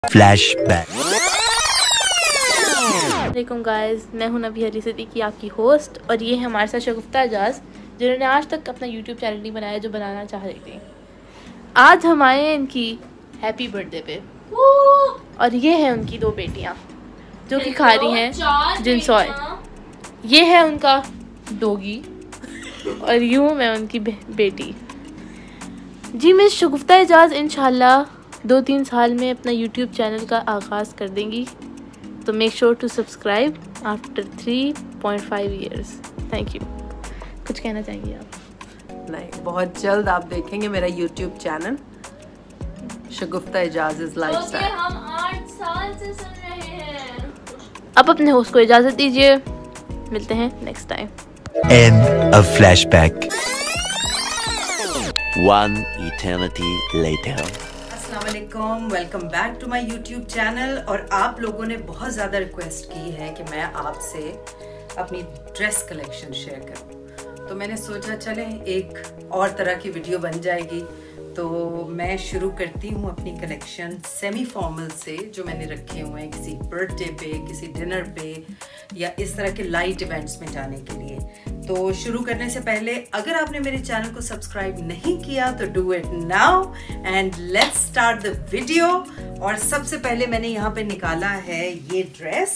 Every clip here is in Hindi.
फ्लैशबैक। वालेकुम गाइस, मैं हूं नबी हरी सिद्दीकी आपकी होस्ट, और ये है हमारे साथ शगुफ्ता एजाज जिन्होंने आज तक अपना यूट्यूब चैनल नहीं बनाया जो बनाना चाह रही थी। आज हम आए हैं इनकी हैप्पी बर्थडे पे, और ये है उनकी दो बेटियां जो कि खा रही हैं जिनसॉय। ये है उनका डोगी और यूँ मैं उनकी बेटी। जी मिस शगुफ्ता एजाज इंशाल्लाह 2-3 साल में अपना यूट्यूब चैनल का आगाज़ कर देंगी, तो make sure to subscribe after 3.5 years. Thank you. कुछ कहना चाहेंगी आप? नहीं, बहुत जल्द आप देखेंगे मेरा YouTube channel Shagufta Ejaz lifestyle. हम 8 साल से सुन रहे हैं। अब अपने होस्ट को इजाज़त दीजिए, मिलते हैं next time. End of flashback. One eternity later. अस्सलामुअलैकुम, welcome back to my YouTube channel. और आप लोगों ने बहुत ज़्यादा रिक्वेस्ट की है कि मैं आपसे अपनी ड्रेस कलेक्शन शेयर करूं, तो मैंने सोचा चले एक और तरह की वीडियो बन जाएगी। तो मैं शुरू करती हूँ अपनी कलेक्शन सेमी फॉर्मल से, जो मैंने रखे हुए हैं किसी बर्थडे पे, किसी डिनर पे या इस तरह के लाइट इवेंट्स में जाने के लिए। तो शुरू करने से पहले अगर आपने मेरे चैनल को सब्सक्राइब नहीं किया तो do it now and let's start the video. और सबसे पहले मैंने यहाँ पे निकाला है ये ड्रेस।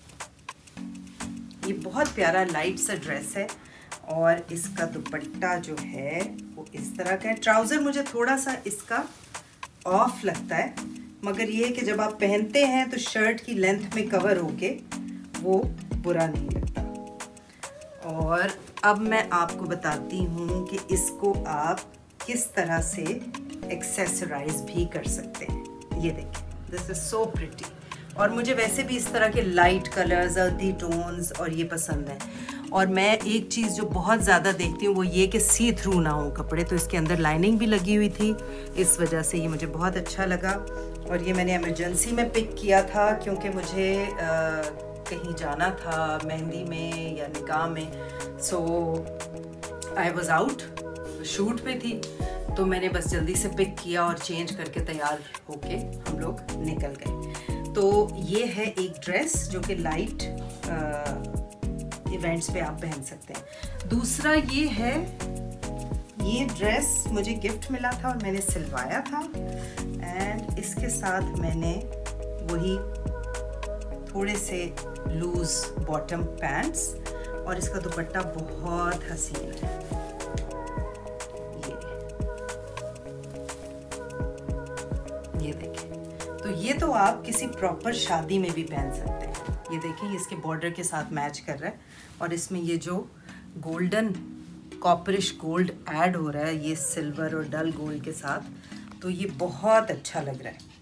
ये बहुत प्यारा लाइट सा ड्रेस है और इसका दुपट्टा जो है वो इस तरह का है। ट्राउज़र मुझे थोड़ा सा इसका ऑफ लगता है, मगर ये है कि जब आप पहनते हैं तो शर्ट की लेंथ में कवर होके वो बुरा नहीं लगता। और अब मैं आपको बताती हूँ कि इसको आप किस तरह से एक्सेसराइज भी कर सकते हैं। ये देखिए, दिस इज सो प्रिटी। और मुझे वैसे भी इस तरह के लाइट कलर्स, अर्दी टोन्स और ये पसंद है। और मैं एक चीज़ जो बहुत ज़्यादा देखती हूँ वो ये कि सी थ्रू ना हो कपड़े, तो इसके अंदर लाइनिंग भी लगी हुई थी, इस वजह से ये मुझे बहुत अच्छा लगा। और ये मैंने इमरजेंसी में पिक किया था क्योंकि मुझे कहीं जाना था, मेहंदी में या निकाह में। So I was out, shoot पे थी, तो मैंने बस जल्दी से पिक किया और चेंज करके तैयार होके हम लोग निकल गए। तो ये है एक ड्रेस जो कि लाइट इवेंट्स पे आप पहन सकते हैं। दूसरा ये है, ये ड्रेस मुझे गिफ्ट मिला था और मैंने सिलवाया था, एंड इसके साथ मैंने वही थोड़े से लूज बॉटम पैंट्स, और इसका दुपट्टा बहुत हसीन है। ये देखिए, तो ये तो आप किसी प्रॉपर शादी में भी पहन सकते हैं। ये देखिए, इसके बॉर्डर के साथ मैच कर रहा है, और इसमें ये जो गोल्डन कॉपरिश गोल्ड ऐड हो रहा है ये सिल्वर और डल गोल्ड के साथ, तो ये बहुत अच्छा लग रहा है।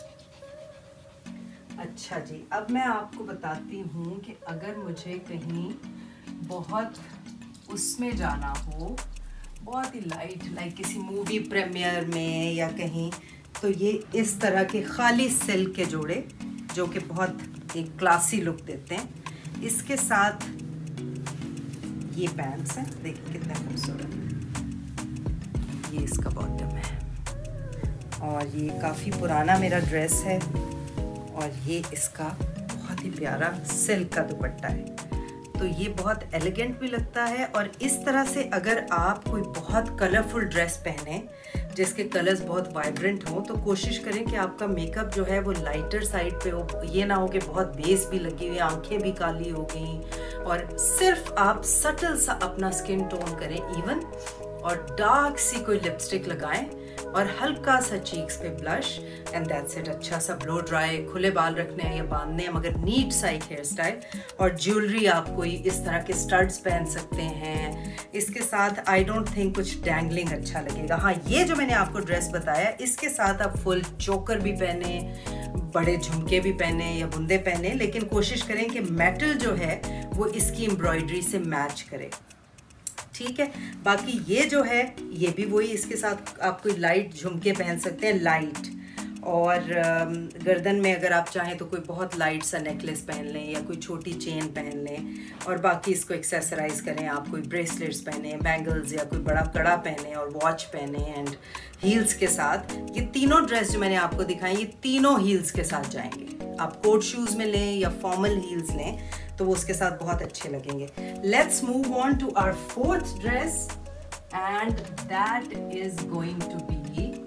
अच्छा जी, अब मैं आपको बताती हूँ कि अगर मुझे कहीं बहुत उसमें जाना हो, बहुत ही लाइक किसी मूवी प्रीमियर में या कहीं, तो ये इस तरह के खाली सिल्क के जोड़े जो कि बहुत एक क्लासी लुक देते हैं, इसके साथ ये पैंट्स हैं। देखिए कितना खूबसूरत, ये इसका बॉटम है, और ये काफ़ी पुराना मेरा ड्रेस है, और ये इसका बहुत ही प्यारा सिल्क का दुपट्टा है। तो ये बहुत एलिगेंट भी लगता है। और इस तरह से अगर आप कोई बहुत कलरफुल ड्रेस पहने जिसके कलर्स बहुत वाइब्रेंट हों, तो कोशिश करें कि आपका मेकअप जो है वो लाइटर साइड पे हो। ये ना हो कि बहुत बेस भी लगी हुई, आंखें भी काली हो गई, और सिर्फ आप सटल सा अपना स्किन टोन करें इवन, और डार्क सी कोई लिपस्टिक लगाएं और हल्का सा चीक्स पे ब्लश, एंड दैट्स इट। अच्छा सा ब्लो ड्राई, खुले बाल रखने हैं या बांधने हैं, मगर नीट सा एक हेयर स्टाइल। और ज्वेलरी आप कोई इस तरह के स्टड्स पहन सकते हैं। इसके साथ आई डोंट थिंक कुछ डैंगलिंग अच्छा लगेगा। हाँ, ये जो मैंने आपको ड्रेस बताया, इसके साथ आप फुल चोकर भी पहने, बड़े झुमके भी पहने या बुंदे पहने, लेकिन कोशिश करें कि मेटल जो है वो इसकी एम्ब्रॉयडरी से मैच करे। ठीक है, बाकी ये जो है ये भी वही, इसके साथ आप कोई लाइट झुमके पहन सकते हैं, लाइट। और गर्दन में अगर आप चाहें तो कोई बहुत लाइट सा नेकलेस पहन लें या कोई छोटी चेन पहन लें, और बाकी इसको एक्सेसराइज करें। आप कोई ब्रेसलेट्स पहने, बैंगल्स या कोई बड़ा कड़ा पहने और वॉच पहने एंड हील्स के साथ। ये तीनों ड्रेस जो मैंने आपको दिखाई, ये तीनों हील्स के साथ जाएंगे। आप कोट शूज़ में लें या फॉर्मल हील्स लें तो वो उसके साथ बहुत अच्छे लगेंगे। Let's move on to our fourth dress and that is going to be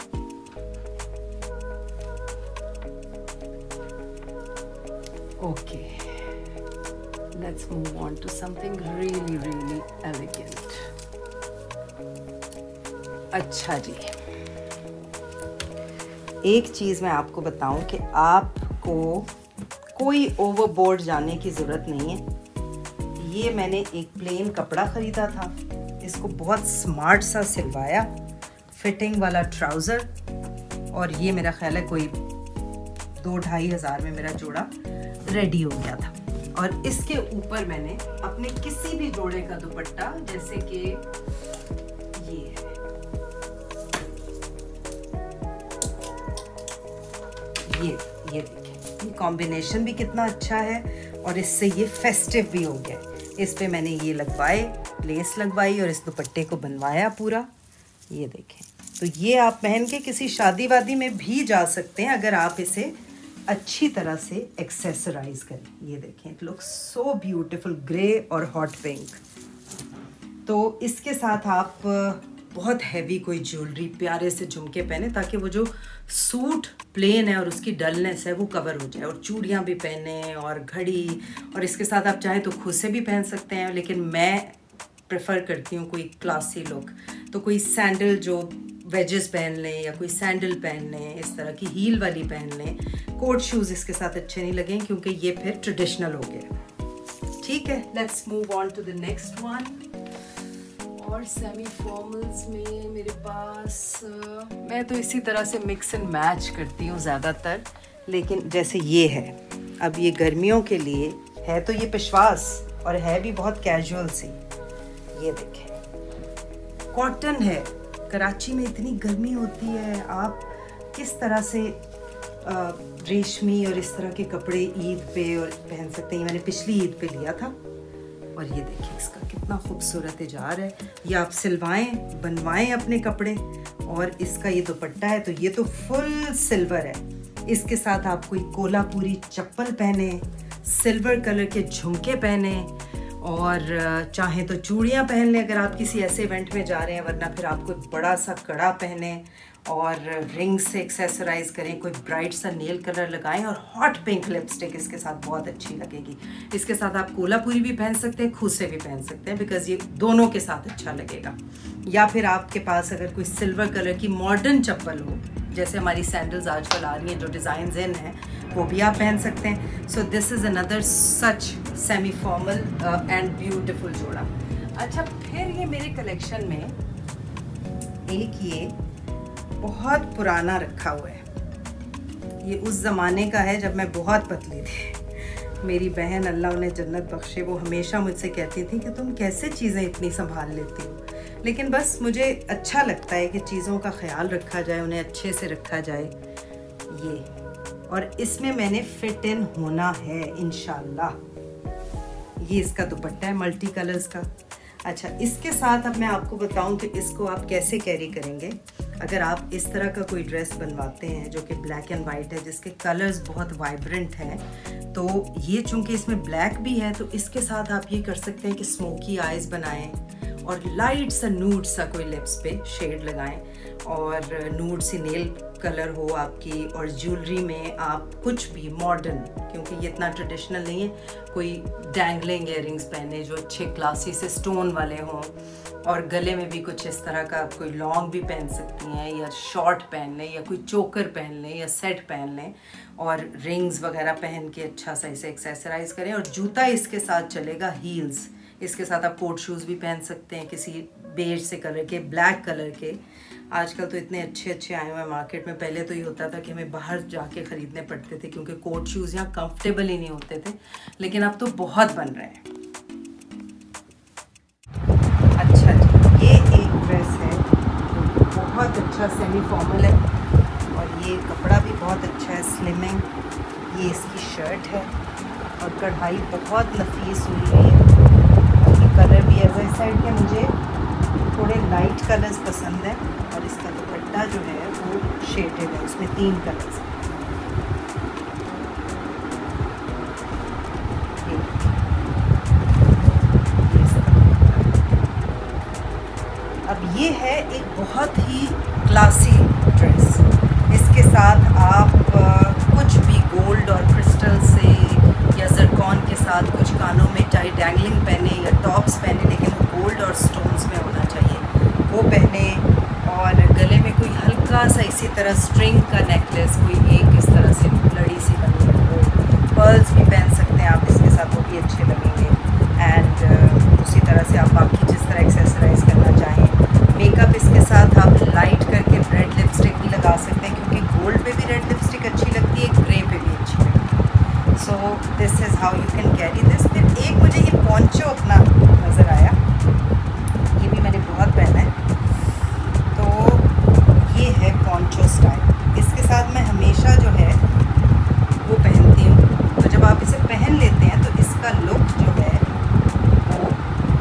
okay, let's move on to something really elegant. अच्छा जी, एक चीज़ मैं आपको बताऊं कि आपको कोई ओवरबोर्ड जाने की ज़रूरत नहीं है। ये मैंने एक प्लेन कपड़ा ख़रीदा था, इसको बहुत स्मार्ट सा सिलवाया, फिटिंग वाला ट्राउज़र, और ये मेरा ख्याल है कोई 2-2.5 हज़ार में मेरा जोड़ा रेडी हो गया था। और इसके ऊपर मैंने अपने किसी भी जोड़े का दुपट्टा, जैसे कि ये है, ये देखिए, ये कॉम्बिनेशन भी कितना अच्छा है और इससे ये फेस्टिव भी हो गया। इस पे मैंने ये लगवाए, लेस लगवाई और इस दुपट्टे को बनवाया पूरा। ये देखें, तो ये आप पहन के किसी शादी वादी में भी जा सकते हैं अगर आप इसे अच्छी तरह से एक्सेसराइज करें। ये देखें, it looks so beautiful, grey और हॉट पिंक। तो इसके साथ आप बहुत हैवी कोई ज्वेलरी, प्यारे से झुमके पहने ताकि वो जो सूट प्लेन है और उसकी डलनेस है वो कवर हो जाए। और चूड़ियाँ भी पहने और घड़ी, और इसके साथ आप चाहें तो खुद से भी पहन सकते हैं, लेकिन मैं प्रेफर करती हूँ कोई क्लासी लुक। तो कोई सैंडल जो वेजेस पहन लें या कोई सैंडल पहन लें, इस तरह की हील वाली पहन लें। कोट शूज़ इसके साथ अच्छे नहीं लगें क्योंकि ये फिर ट्रेडिशनल हो गया। ठीक है, let's move on to the next one. और सेमी फॉर्मल्स में मेरे पास मैं तो इसी तरह से मिक्स एंड मैच करती हूँ ज़्यादातर, लेकिन जैसे ये है, अब ये गर्मियों के लिए है तो ये पेशवास और है भी बहुत कैजुअल सी। ये देखें, कॉटन है। कराची में इतनी गर्मी होती है, आप किस तरह से रेशमी और इस तरह के कपड़े ईद पे और पहन सकते हैं। मैंने पिछली ईद पे लिया था और ये देखिए इसका कितना खूबसूरत इजार है। ये आप सिलवाएं, बनवाएं अपने कपड़े। और इसका ये दुपट्टा है तो ये तो फुल सिल्वर है। इसके साथ आप कोई कोल्हापुरी चप्पल पहने, सिल्वर कलर के झुमके पहने, और चाहें तो चूड़ियाँ पहन लें अगर आप किसी ऐसे इवेंट में जा रहे हैं, वरना फिर आप कोई बड़ा सा कड़ा पहने और रिंग से एक्सेसराइज करें, कोई ब्राइट सा नेल कलर लगाएं और हॉट पिंक लिपस्टिक इसके साथ बहुत अच्छी लगेगी। इसके साथ आप कोल्हापुरी भी पहन सकते हैं, खुद से भी पहन सकते हैं, बिकॉज ये दोनों के साथ अच्छा लगेगा। या फिर आपके पास अगर कोई सिल्वर कलर की मॉडर्न चप्पल हो, जैसे हमारी सैंडल्स आजकल आ रही हैं जो डिज़ाइन इन हैं, वो भी आप पहन सकते हैं। So this is another such semi formal and beautiful जोड़ा। अच्छा, फिर ये मेरे कलेक्शन में एक ये बहुत पुराना रखा हुआ है। ये उस ज़माने का है जब मैं बहुत पतली थी। मेरी बहन, अल्लाह उन्हें जन्नत बख्शे, वो हमेशा मुझसे कहती थी कि तुम कैसे चीज़ें इतनी संभाल लेती हो। लेकिन बस मुझे अच्छा लगता है कि चीज़ों का ख्याल रखा जाए, उन्हें अच्छे से रखा जाए। ये, और इसमें मैंने फिट इन होना है इंशाल्लाह। ये इसका दुपट्टा है मल्टी कलर्स का। अच्छा, इसके साथ अब मैं आपको बताऊं कि इसको आप कैसे कैरी करेंगे। अगर आप इस तरह का कोई ड्रेस बनवाते हैं जो कि ब्लैक एंड वाइट है, जिसके कलर्स बहुत वाइब्रेंट हैं, तो ये चूंकि इसमें ब्लैक भी है, तो इसके साथ आप ये कर सकते हैं कि स्मोकी आइज बनाएं और लाइट सा नूड सा कोई लिप्स पे शेड लगाएं, और नूड सी नेल कलर हो आपकी। और ज्वेलरी में आप कुछ भी मॉडर्न, क्योंकि ये इतना ट्रेडिशनल नहीं है, कोई डैंगलिंग इयररिंग्स पहने जो अच्छे क्लासी से स्टोन वाले हों, और गले में भी कुछ इस तरह का आप कोई लॉन्ग भी पहन सकती हैं, या शॉर्ट पहन लें, या कोई चोकर पहन लें, या सेट पहन लें, और रिंग्स वगैरह पहन के अच्छा सा इसे एक्सेसराइज करें। और जूता इसके साथ चलेगा हील्स। इसके साथ आप कोट शूज़ भी पहन सकते हैं किसी बेज से कलर के, ब्लैक कलर के। आजकल तो इतने अच्छे अच्छे आए हुए हैं मार्केट में। पहले तो ये होता था कि हमें बाहर जाके ख़रीदने पड़ते थे क्योंकि कोट शूज़ यहाँ कंफर्टेबल ही नहीं होते थे, लेकिन अब तो बहुत बन रहे हैं। अच्छा जी, ये एक ड्रेस है बहुत अच्छा सेमी फॉर्मल है, और ये कपड़ा भी बहुत अच्छा है, स्लिमिंग। ये इसकी शर्ट है और कढ़ाई बहुत नफीस हुई है और ये कलर भी है। इस साइड के मुझे थोड़े लाइट कलर्स पसंद है और इसका दुपट्टा जो है वो शेडेड है, उसमें 3 कलर्स हैं। अब ये है एक बहुत ही क्लासी ड्रेस। इसके साथ आप कुछ भी गोल्ड और क्रिस्टल से या ज़रकॉन के साथ कुछ कानों में चाहे डैंगलिंग पहने या टॉप्स पहने, लेकिन वो गोल्ड और स्टोन्स में होना चाहिए, वो पहने। और गले में कोई हल्का सा इसी तरह स्ट्रिंग का नेकलेस, कोई एक इस तरह से लड़ी सी बनी है, वो पर्ल्स भी पहन सकते हैं आप इसके साथ, वो भी अच्छे लगेंगे। एंड उसी तरह से आप बाकी जिस तरह एक्सेसराइज करना चाहें। मेकअप इसके साथ आप लाइट करके रेड लिपस्टिक भी लगा सकते हैं, क्योंकि गोल्ड पे भी रेड लिपस्टिक अच्छी लगती है, ग्रे पे भी अच्छी लगती है। So this is how you can carry this. फिर एक मुझे ये पोंचो अपना नज़र आया, ये भी मैंने बहुत पहना है, तो ये है पोंचो स्टाइल। इसके साथ मैं हमेशा जो है वो पहनती हूँ। तो जब आप इसे पहन लेते हैं तो इसका लुक जो है वो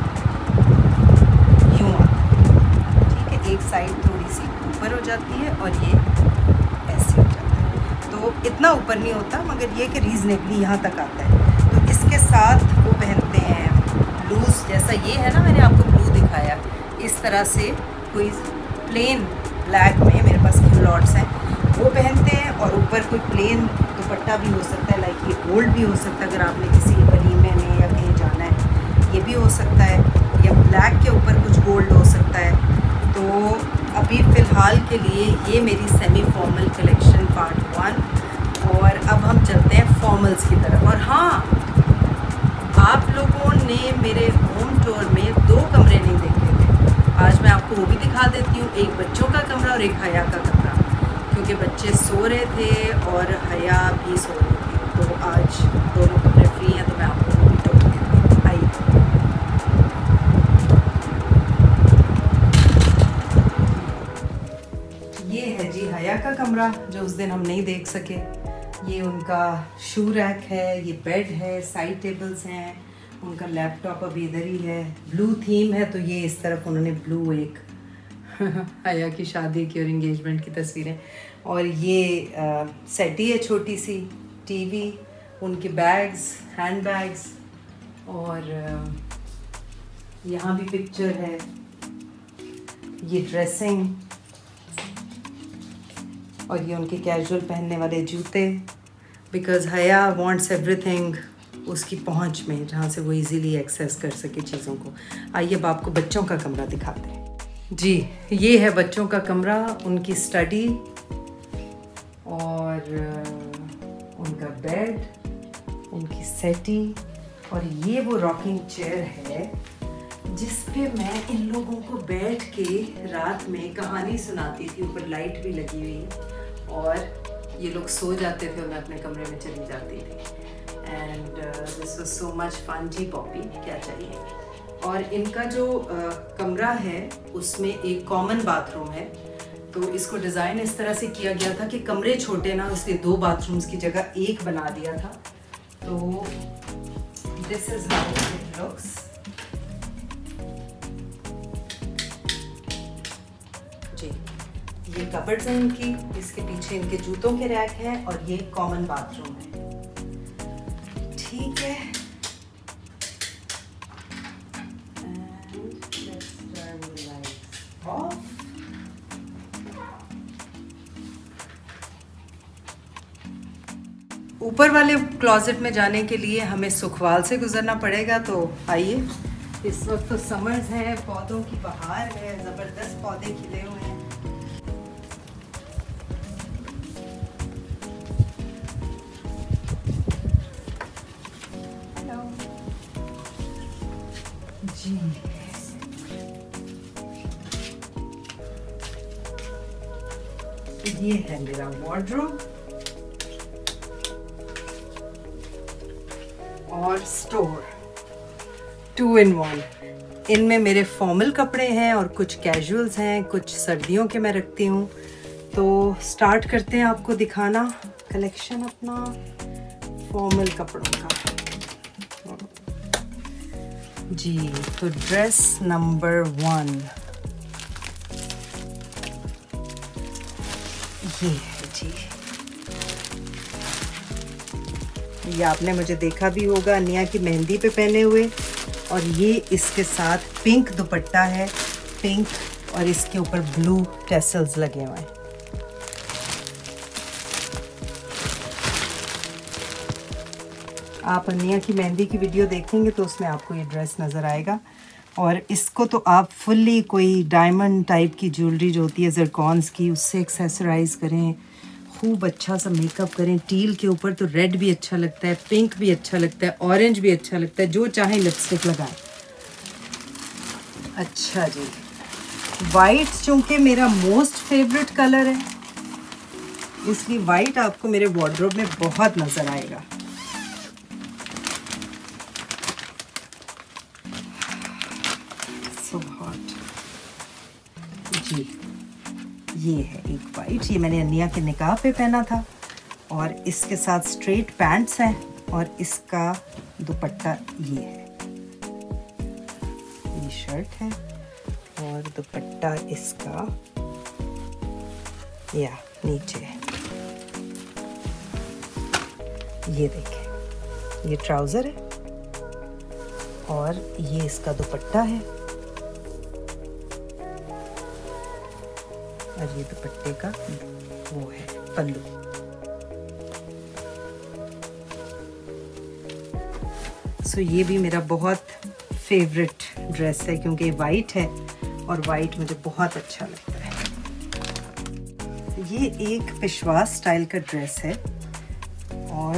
यूँ आता है, ठीक है। एक साइड थोड़ी सी ऊपर हो जाती है और ये ऐसे हो जाता है, तो इतना ऊपर नहीं होता, मगर ये कि रीज़नेबली यहाँ तक आता है। तो इसके साथ वो पहनते हैं ब्लूज़, जैसा ये है ना, मैंने आपको ब्लू दिखाया, इस तरह से कोई प्लेन ब्लैक में मेरे पास क्यूलॉट्स हैं, वो पहनते हैं। और ऊपर कोई प्लेन दुपट्टा भी हो सकता है, लाइक ये गोल्ड भी हो सकता है, अगर आपने किसी वलीमे में या कहीं जाना है ये भी हो सकता है, या ब्लैक के ऊपर कुछ गोल्ड हो सकता है। तो अभी फ़िलहाल के लिए ये मेरी सेमी फॉर्मल कलेक्शन पार्ट 1, और अब हम चलते हैं फॉर्मल्स की तरफ। और हाँ, आप लोगों ने मेरे होम टूर में 2 कमरे नहीं देखे थे, आज मैं आपको वो भी दिखा देती हूँ। एक बच्चों का कमरा और एक हया का कमरा, क्योंकि बच्चे सो रहे थे और हया भी सो रही थी, तो आज दोनों कमरे फ्री हैं, तो मैं आपको वो भी टूर देती हूँ। आइए। ये है जी हया का कमरा, जो उस दिन हम नहीं देख सके। ये उनका शू रैक है, ये बेड है, साइड टेबल्स हैं, उनका लैपटॉप अभी इधर ही है। ब्लू थीम है, तो ये इस तरफ उन्होंने ब्लू एक हया की शादी की और इंगेजमेंट की तस्वीरें। और ये सेटी है, छोटी सी टीवी, उनके बैग्स, हैंड बैग्स, और यहाँ भी पिक्चर है। ये ड्रेसिंग, और ये उनके कैजुअल पहनने वाले जूते, बिकॉज़ हया वांट्स एवरीथिंग उसकी पहुंच में, जहाँ से वो इजीली एक्सेस कर सके चीज़ों को। आइए अब आपको बच्चों का कमरा दिखाते हैं। जी, ये है बच्चों का कमरा, उनकी स्टडी और उनका बेड, उनकी सेटी, और ये वो रॉकिंग चेयर है जिस पे मैं इन लोगों को बैठ के रात में कहानी सुनाती थी। ऊपर लाइट भी लगी हुई, और ये लोग सो जाते थे और मैं अपने कमरे में चली जाती थी। And this was so much fun. जी पॉपी, क्या चाहिए। और इनका जो कमरा है उसमें एक कॉमन बाथरूम है, तो इसको डिज़ाइन इस तरह से किया गया था कि कमरे छोटे ना, इसलिए 2 बाथरूम्स की जगह एक बना दिया था। तो this is how it looks. जी, ये कबर्ड्स हैं इनकी, इसके पीछे इनके जूतों के रैक हैं, और ये कॉमन बाथरूम है। ठीक है, ऊपर वाले क्लोजेट में जाने के लिए हमें सुखवाल से गुजरना पड़ेगा। तो आइए, इस वक्त तो समर्स है, पौधों की बहार है, ज़बरदस्त पौधे खिले हुए हैं। जी, ये है मेरा वार्डरोब और स्टोर, 2 in 1। इनमें मेरे फॉर्मल कपड़े हैं और कुछ कैजुअल्स हैं, कुछ सर्दियों के मैं रखती हूँ। तो स्टार्ट करते हैं आपको दिखाना कलेक्शन अपना फॉर्मल कपड़ों का। जी तो ड्रेस नंबर 1 ये है जी। ये आपने मुझे देखा भी होगा अनिया की मेहंदी पे पहने हुए, और ये इसके साथ पिंक दुपट्टा है, पिंक, और इसके ऊपर ब्लू टेसल्स लगे हुए हैं। आप अनिया की मेहंदी की वीडियो देखेंगे तो उसमें आपको ये ड्रेस नज़र आएगा। और इसको तो आप फुल्ली कोई डायमंड टाइप की ज्वेलरी जो होती है ज़रकॉन्स की, उससे एक्सेसराइज करें, खूब अच्छा सा मेकअप करें। टील के ऊपर तो रेड भी अच्छा लगता है, पिंक भी अच्छा लगता है, ऑरेंज भी अच्छा लगता है, जो चाहे लिपस्टिक लगाएं। अच्छा जी, वाइट चूँकि मेरा मोस्ट फेवरेट कलर है, इसलिए वाइट आपको मेरे वार्डरोब में बहुत नज़र आएगा। सो हॉट जी। ये है एक वाइट, ये मैंने अनिया के निकाह पे पहना था, और इसके साथ स्ट्रेट पैंट्स हैं, और इसका दुपट्टा ये है। ये शर्ट है और दुपट्टा इसका या नीचे है। ये देखें, ये ट्राउज़र है और ये इसका दुपट्टा है, और ये दुपट्टे का वो है पल्लू। सो ये भी मेरा बहुत फेवरेट ड्रेस है, क्योंकि वाइट है और वाइट मुझे बहुत अच्छा लगता है। ये एक पेशवा स्टाइल का ड्रेस है, और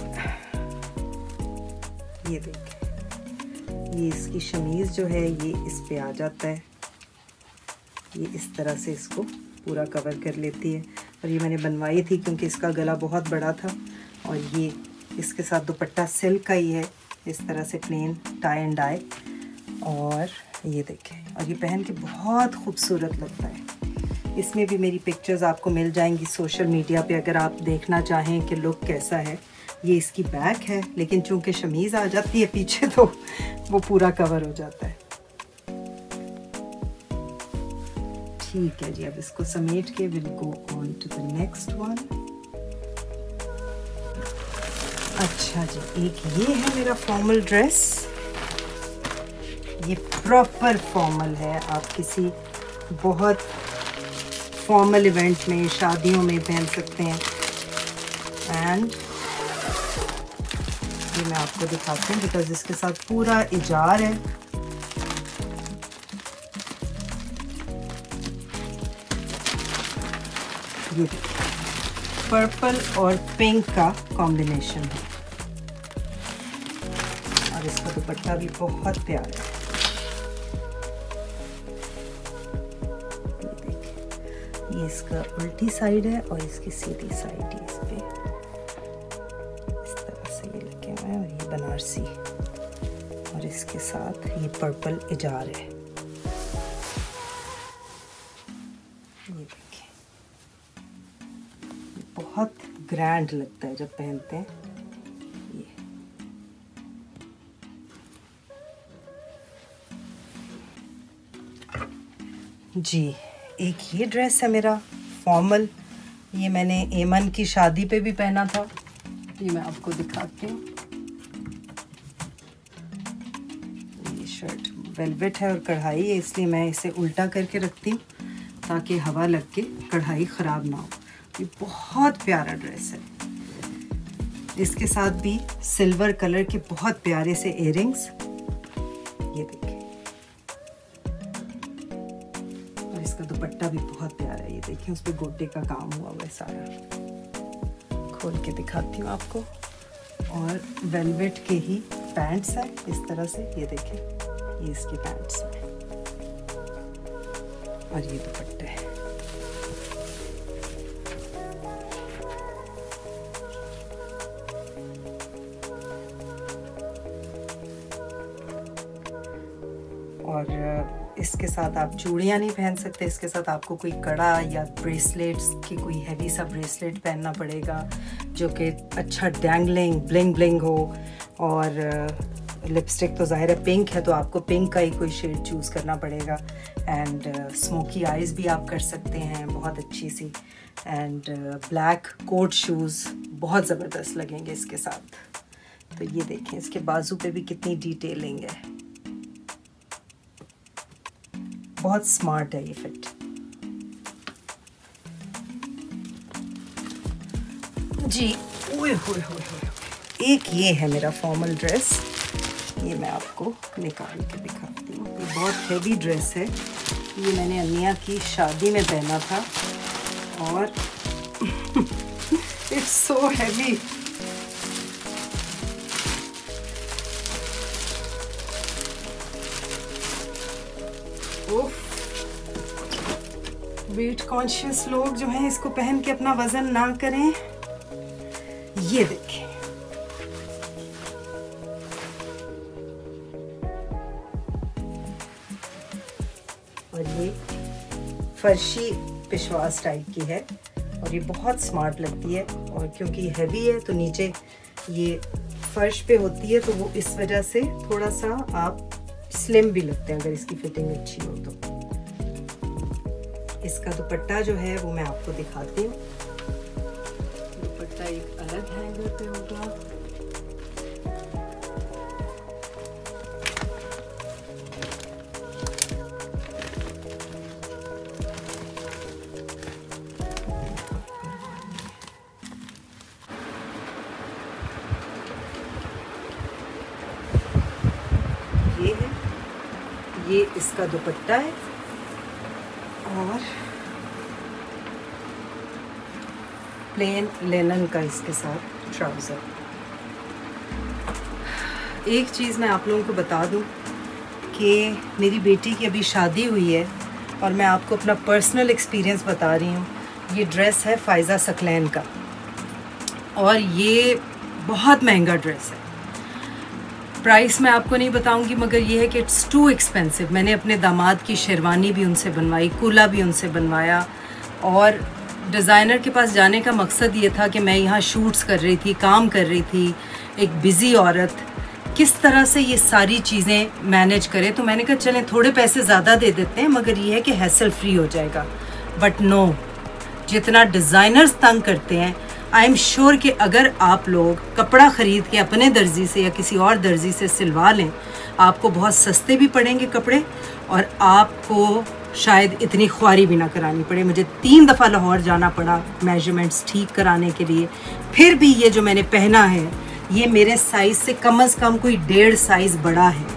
ये देखिए, ये इसकी शमीज़ जो है ये इस पे आ जाता है, ये इस तरह से इसको पूरा कवर कर लेती है। और ये मैंने बनवाई थी क्योंकि इसका गला बहुत बड़ा था, और ये इसके साथ दुपट्टा सिल्क का ही है, इस तरह से प्लेन टाई एंड डाई। और ये देखें, और ये पहन के बहुत खूबसूरत लगता है। इसमें भी मेरी पिक्चर्स आपको मिल जाएंगी सोशल मीडिया पे, अगर आप देखना चाहें कि लुक कैसा है। ये इसकी बैक है, लेकिन चूंकि शमीज़ आ जाती है पीछे तो वो पूरा कवर हो जाता है। ठीक है जी, अब इसको समेट के will go on to the next one. अच्छा जी, एक ये है मेरा फॉर्मल ड्रेस। ये प्रॉपर फॉर्मल है, आप किसी बहुत फॉर्मल इवेंट में, शादियों में पहन सकते हैं। एंड ये मैं आपको दिखाती हूँ बिकॉज इसके साथ पूरा इजार है। ये पर्पल और पिंक का कॉम्बिनेशन है, और इसका दुपट्टा भी बहुत प्यारा है। ये देखिए, ये इसका उल्टी साइड है और इसकी सीधी साइड है। इस पे इस तरह से ये लगे हुए हैं, और ये बनारसी, और इसके साथ ये पर्पल इजार है। ये देखिए, बहुत ग्रैंड लगता है जब पहनते हैं। ये जी, एक ये ड्रेस है मेरा फॉर्मल, ये मैंने एमन की शादी पे भी पहना था। ये मैं आपको दिखाती हूँ। ये शर्ट वेलवेट है और कढ़ाई है, इसलिए मैं इसे उल्टा करके रखती हूँ ताकि हवा लग के कढ़ाई ख़राब ना हो। ये बहुत प्यारा ड्रेस है, इसके साथ भी सिल्वर कलर के बहुत प्यारे से इयररिंग्स। ये देखिए, और इसका दुपट्टा भी बहुत प्यारा है। ये देखिए, उस पर गोटे का काम हुआ हुआ है सारा। खोल के दिखाती हूँ आपको। और वेलवेट के ही पैंट्स हैं इस तरह से। ये देखें, ये इसके पैंट्स हैं, और ये दुपट्टे हैं। और इसके साथ आप चूड़ियाँ नहीं पहन सकते, इसके साथ आपको कोई कड़ा या ब्रेसलेट्स की कोई हैवी सा ब्रेसलेट पहनना पड़ेगा जो कि अच्छा डैंगलिंग ब्लिंग ब्लिंग हो। और लिपस्टिक तो ज़ाहिर है पिंक है, तो आपको पिंक का ही कोई शेड चूज़ करना पड़ेगा। एंड स्मोकी आइज़ भी आप कर सकते हैं बहुत अच्छी सी। एंड ब्लैक कोट शूज़ बहुत ज़बरदस्त लगेंगे इसके साथ। तो ये देखें, इसके बाजू पे भी कितनी डिटेलिंग है, बहुत स्मार्ट है ये फिट। जी ओए होए होए होए, एक ये है मेरा फॉर्मल ड्रेस, ये मैं आपको निकाल के दिखाती हूँ। ये बहुत हैवी ड्रेस है, ये मैंने अनिया की शादी में पहना था और it's so heavy. Weight conscious लोग जो हैं इसको पहन के अपना वजन ना करें। ये देखें, और ये फर्शी पिशवास टाइप की है और ये बहुत स्मार्ट लगती है। और क्योंकि ये हैवी है तो नीचे ये फर्श पे होती है, तो वो इस वजह से थोड़ा सा आप स्लिम भी लगते हैं अगर इसकी फिटिंग अच्छी हो तो। इसका दुपट्टा जो है वो मैं आपको दिखाती हूँ। दुपट्टा एक अलग हैंगर पे होगा। ये है, ये इसका दुपट्टा है और प्लेन लेनन का इसके साथ ट्राउज़र। एक चीज़ मैं आप लोगों को बता दूं कि मेरी बेटी की अभी शादी हुई है और मैं आपको अपना पर्सनल एक्सपीरियंस बता रही हूँ। ये ड्रेस है फ़ाइज़ा सकलैन का और ये बहुत महंगा ड्रेस है। प्राइस मैं आपको नहीं बताऊंगी, मगर ये है कि इट्स टू एक्सपेंसिव। मैंने अपने दामाद की शेरवानी भी उनसे बनवाई, कूला भी उनसे बनवाया। और डिज़ाइनर के पास जाने का मकसद ये था कि मैं यहाँ शूट्स कर रही थी, काम कर रही थी, एक बिज़ी औरत किस तरह से ये सारी चीज़ें मैनेज करे। तो मैंने कहा चलें थोड़े पैसे ज़्यादा दे देते हैं, मगर ये है कि हैसल फ्री हो जाएगा। बट नो, जितना डिज़ाइनर्स तंग करते हैं, आई एम श्योर कि अगर आप लोग कपड़ा ख़रीद के अपने दर्जी से या किसी और दर्जी से सिलवा लें, आपको बहुत सस्ते भी पड़ेंगे कपड़े और आपको शायद इतनी ख्वारी भी ना करानी पड़े। मुझे 3 दफ़ा लाहौर जाना पड़ा मेजरमेंट्स ठीक कराने के लिए। फिर भी ये जो मैंने पहना है ये मेरे साइज़ से कम से कम कोई 1.5 साइज़ बड़ा है।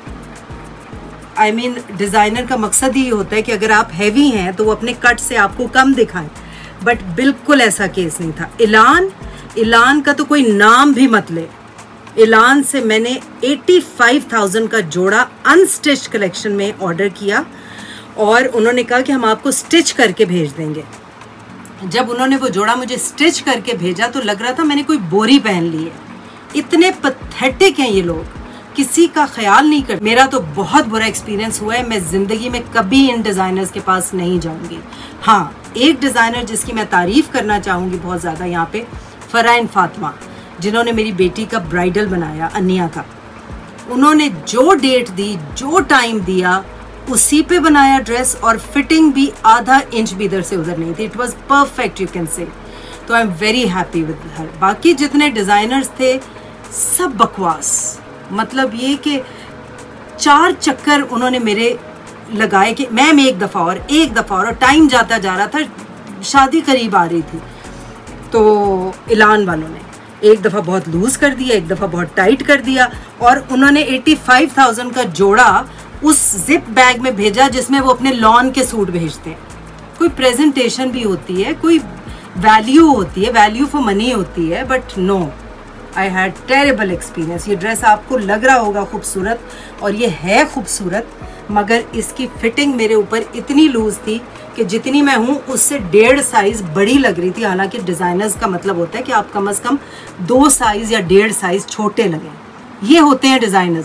आई मीन डिज़ाइनर का मकसद ही होता है कि अगर आप हैवी हैं तो वो अपने कट से आपको कम दिखाएं, बट बिल्कुल ऐसा केस नहीं था। इलान का तो कोई नाम भी मत ले। इलान से मैंने 85,000 का जोड़ा अनस्टिच कलेक्शन में ऑर्डर किया और उन्होंने कहा कि हम आपको स्टिच करके भेज देंगे। जब उन्होंने वो जोड़ा मुझे स्टिच करके भेजा तो लग रहा था मैंने कोई बोरी पहन ली है। इतने पैथेटिक हैं ये लोग, किसी का ख्याल नहीं कर। मेरा तो बहुत बुरा एक्सपीरियंस हुआ है। मैं ज़िंदगी में कभी इन डिज़ाइनर्स के पास नहीं जाऊंगी। हाँ, एक डिज़ाइनर जिसकी मैं तारीफ़ करना चाहूँगी बहुत ज़्यादा यहाँ पे, फ़राइन फातिमा, जिन्होंने मेरी बेटी का ब्राइडल बनाया अनिया का। उन्होंने जो डेट दी, जो टाइम दिया, उसी पे बनाया ड्रेस और फिटिंग भी आधा इंच भी इधर से उधर नहीं थी। It was perfect, you can say. तो I am very happy with her. बाकी जितने डिज़ाइनर्स थे सब बकवास। मतलब ये कि 4 चक्कर उन्होंने मेरे लगाए कि मैम एक दफ़ा और टाइम जाता जा रहा था, शादी करीब आ रही थी। तो इलान वालों ने एक दफ़ा बहुत लूज़ कर दिया, एक दफ़ा बहुत टाइट कर दिया और उन्होंने 85,000 का जोड़ा उस जिप बैग में भेजा जिसमें वो अपने लॉन के सूट भेजते हैं। कोई प्रेजेंटेशन भी होती है, कोई वैल्यू होती है, वैल्यू फॉर मनी होती है, but no, I had terrible experience. ये ड्रेस आपको लग रहा होगा खूबसूरत और ये है खूबसूरत, मगर इसकी फिटिंग मेरे ऊपर इतनी लूज़ थी कि जितनी मैं हूँ उससे 1.5 साइज़ बड़ी लग रही थी। हालांकि डिज़ाइनर्स का मतलब होता है कि आप कम से कम 2 साइज़ या 1.5 साइज़ छोटे लगें। ये होते हैं डिज़ाइनर्स,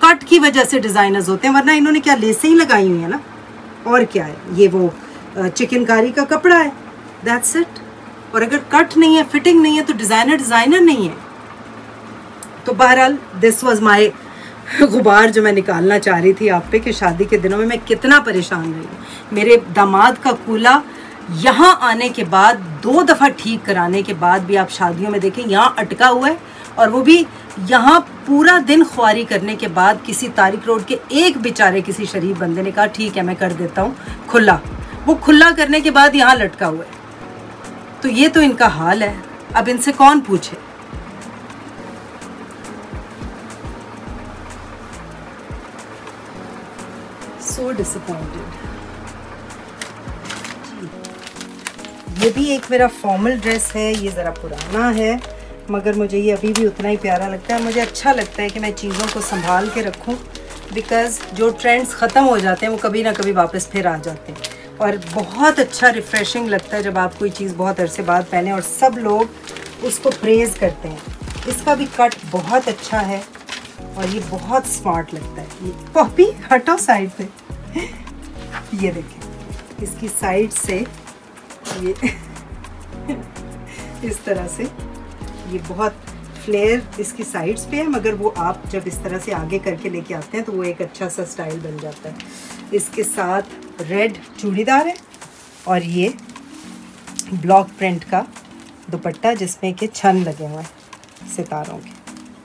कट की वजह से डिज़ाइनर्स होते हैं, वरना इन्होंने क्या लेसें ही लगाई हुई है ना, और क्या है, ये वो चिकनकारी का कपड़ा है, दैट्स इट। और अगर कट नहीं है, फिटिंग नहीं है, तो डिज़ाइनर नहीं है। तो बहरहाल दिस वाज माय गुबार जो मैं निकालना चाह रही थी आप पे कि शादी के दिनों में मैं कितना परेशान रही हूँ। मेरे दामाद का कूला यहाँ आने के बाद 2 दफ़ा ठीक कराने के बाद भी आप शादियों में देखें यहाँ अटका हुआ है, और वो भी यहाँ पूरा दिन ख्वारी करने के बाद किसी तारिक रोड के एक बेचारे किसी शरीफ बंदे ने कहा ठीक है मैं कर देता हूँ खुला, वो खुला करने के बाद यहाँ लटका हुआ है। तो ये तो इनका हाल है, अब इनसे कौन पूछे। So disappointed. ये भी एक मेरा फॉर्मल ड्रेस है, ये ज़रा पुराना है मगर मुझे ये अभी भी उतना ही प्यारा लगता है। मुझे अच्छा लगता है कि मैं चीज़ों को संभाल के रखूं, बिकॉज़ जो ट्रेंड्स ख़त्म हो जाते हैं वो कभी ना कभी वापस फिर आ जाते हैं, और बहुत अच्छा रिफ़्रेशिंग लगता है जब आप कोई चीज़ बहुत अरसे बाद पहने और सब लोग उसको प्रेज़ करते हैं। इसका भी कट बहुत अच्छा है और ये बहुत स्मार्ट लगता है। ये पॉपी हटो साइड पे, ये देखें इसकी साइड से ये इस तरह से, ये बहुत फ्लेयर इसकी साइड्स पे है, मगर वो आप जब इस तरह से आगे करके लेके आते हैं तो वो एक अच्छा सा स्टाइल बन जाता है। इसके साथ रेड चूड़ीदार है और ये ब्लॉक प्रिंट का दुपट्टा जिसमें के छन लगे हुए हैं सितारों के।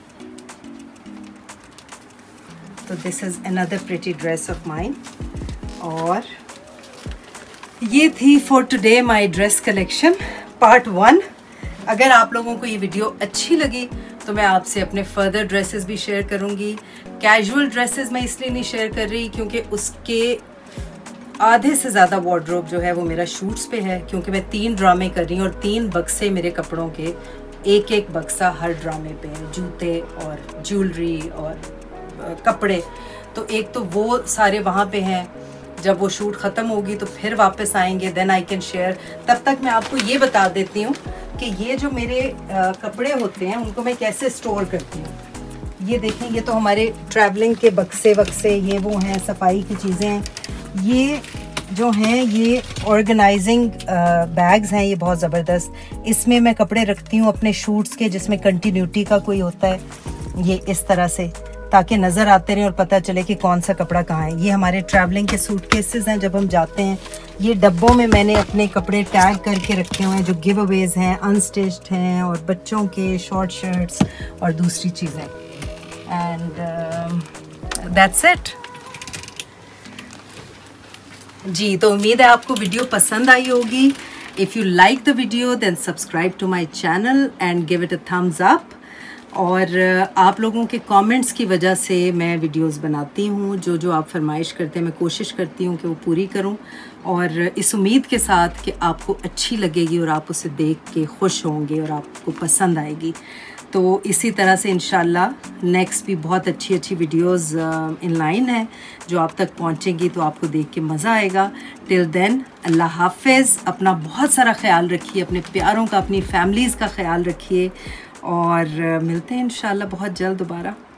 तो this is another pretty dress of mine, और ये थी for today my dress collection part 1। अगर आप लोगों को ये वीडियो अच्छी लगी तो मैं आपसे अपने फर्दर ड्रेसेस भी शेयर करूँगी। कैजुअल ड्रेसेस मैं इसलिए नहीं शेयर कर रही क्योंकि उसके आधे से ज़्यादा वार्डरोब जो है वो मेरा शूट्स पे है, क्योंकि मैं 3 ड्रामे कर रही हूँ और 3 बक्से मेरे कपड़ों के, एक बक्सा हर ड्रामे पे है, जूते और ज्वेलरी और कपड़े। तो एक तो वो सारे वहाँ पे हैं, जब वो शूट ख़त्म होगी तो फिर वापस आएंगे, देन आई कैन शेयर। तब तक मैं आपको ये बता देती हूँ कि ये जो मेरे कपड़े होते हैं उनको मैं कैसे स्टोर करती हूँ। ये देखें, ये तो हमारे ट्रैवलिंग के बक्से वक्से ये वो हैं, सफाई की चीज़ें हैं। ये जो हैं ये ऑर्गेनाइजिंग बैग्स हैं, ये बहुत ज़बरदस्त। इसमें मैं कपड़े रखती हूँ अपने शूट्स के जिसमें कंटिन्यूटी का कोई होता है, ये इस तरह से, ताकि नज़र आते रहे और पता चले कि कौन सा कपड़ा कहाँ है। ये हमारे ट्रैवलिंग के सूटकेसेस हैं जब हम जाते हैं। ये डब्बों में मैंने अपने कपड़े टैग करके रखे हुए हैं जो गिव अवेज हैं, अनस्टिच्ड हैं, और बच्चों के शॉर्ट शर्ट्स और दूसरी चीज़ें। एंड दैट्स इट जी। तो उम्मीद है आपको वीडियो पसंद आई होगी। If you like the video then subscribe to my channel and give it a thumbs up. और आप लोगों के कमेंट्स की वजह से मैं वीडियोस बनाती हूँ, जो आप फरमाइश करते हैं मैं कोशिश करती हूँ कि वो पूरी करूँ, और इस उम्मीद के साथ कि आपको अच्छी लगेगी और आप उसे देख के खुश होंगे और आपको पसंद आएगी। तो इसी तरह से इंशाल्लाह नेक्स्ट भी बहुत अच्छी अच्छी वीडियोस इन लाइन है जो आप तक पहुँचेंगी, तो आपको देख के मज़ा आएगा। टिल देन अल्लाह हाफिज़। अपना बहुत सारा ख्याल रखिए, अपने प्यारों का, अपनी फैमिलीज़ का ख्याल रखिए, और मिलते हैं इंशाल्लाह बहुत जल्द दोबारा।